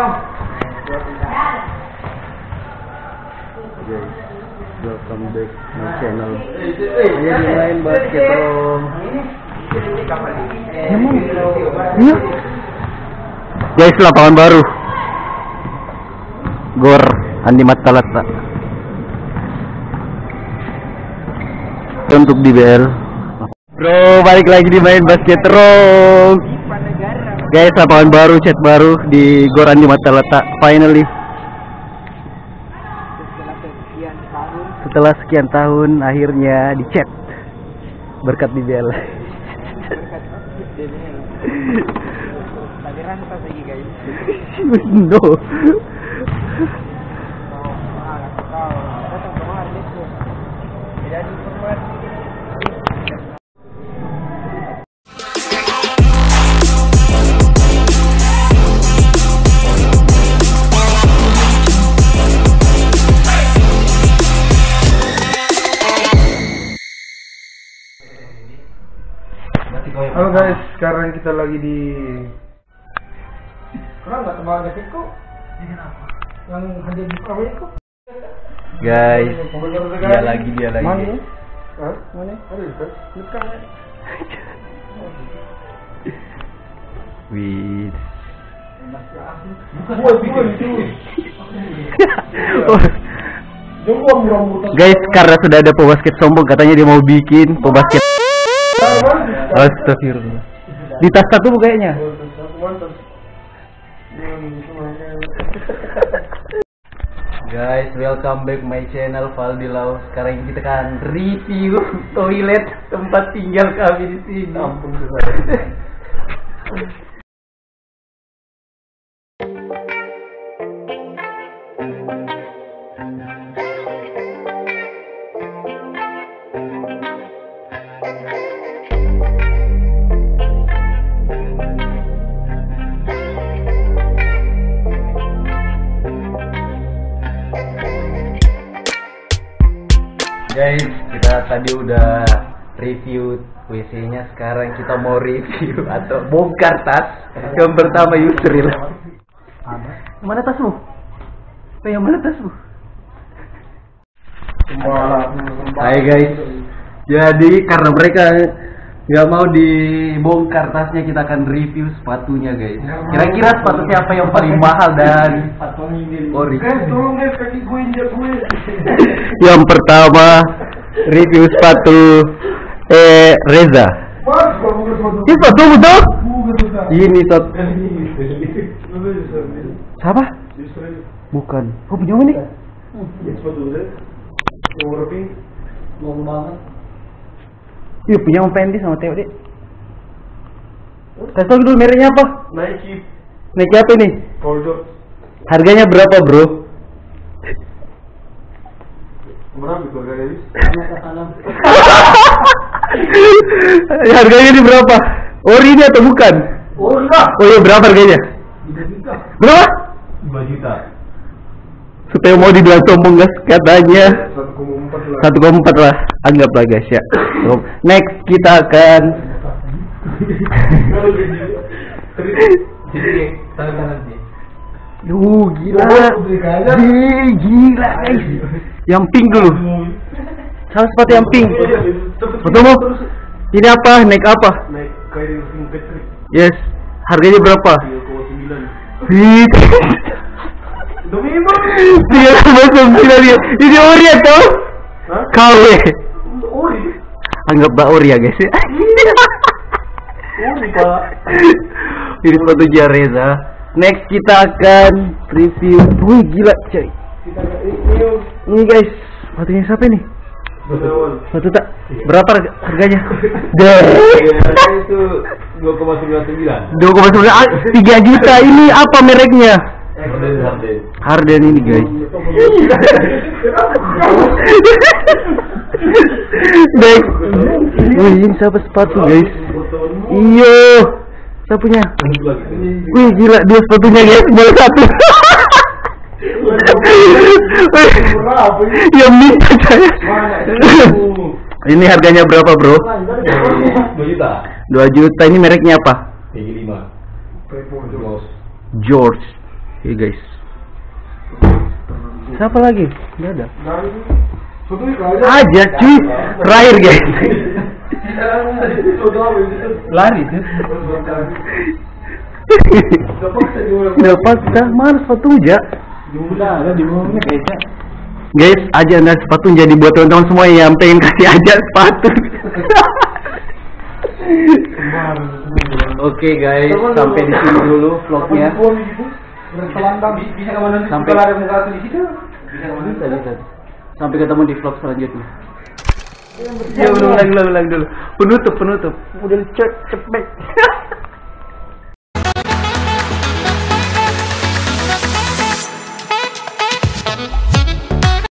Welcome back my channel. Hanya dimain basket dong. Iya. Guys, lapangan baru. Gor Andi Matalata. Untuk DBL. Bro, balik lagi di main basket dong. Guys, lapangan baru, chat baru di Gor Andi Matalata. Finally. Setelah sekian tahun akhirnya dicat berkat DBL. No. Halo guys, sekarang kita lagi di yang hadir di kok. Guys, dia lagi. Mana? Mana? Dekat. Wih. Guys, karena sudah ada pebasket sombong, katanya dia mau bikin pebasket. Astagfirullah. Di tas satu kayaknya. Guys, welcome back my channel Valdilau. Sekarang kita akan review toilet tempat tinggal kami di sini. Ampun saya. Guys, kita tadi udah review WC-nya, sekarang kita mau review atau bongkar tas. Yang pertama Yusril. Mana tasmu? Yang mana tasmu? Hai guys. Jadi karena mereka nggak mau dibongkar tasnya, kita akan review sepatunya guys. Kira-kira sepatu siapa yang paling mahal dan ori? Yang pertama review sepatu Reza. Ini sepatu betul? Ini sepatu. Siapa? Bukan. Oh, punya ini? Iya, punya Om Fendi sama Teo deh. Kasih tau dulu mereknya apa? Nike apa ini? Harganya berapa bro? Harganya ini berapa? Ori ini atau bukan? Ori lah. Oh iya, berapa harganya? 3 juta. Berapa? 5 juta. Supaya mau dibilang sombong guys, katanya 1,4 lah. Anggaplah guys ya. Next kita akan gila. Gila guys. Yang pink dulu. Sama sepatu yang pink. Betul? Ini apa? Naik apa? Yes. Harganya berapa? 3,9. Ini ori atau KW? Anggap ori ya guys. Ini sepatu Reza. Next kita akan review. Wih gila coy. Ini guys, sepatunya siapa nih? Sepatu tak? Berapa harganya? Itu 2,99. 2,9. 3 juta. Ini apa mereknya? Harden ini guys. Next. Wih, ini siapa sepatu guys? Iyo, siapa punya? Wih gila, 2 sepatunya guys, boleh 1. Yang minta saya. Ini harganya berapa bro? 2 juta. 2 juta. Ini mereknya apa? Tinggi 5. George. Oke guys. Siapa lagi? Nggak ada. Aja cuy. Terakhir guys. Lari tuh. Udah paksa. Mana sepatu aja? Udah ada di bawahnya kayaknya. Guys, aja anda sepatu jadi buat teman-teman semua yang pengen kasih aja sepatu. Oke guys, sampai di sini dulu vlognya. Sampai sampai ketemu di vlog selanjutnya. Ya ulang dulu. Penutup. Udah cepet.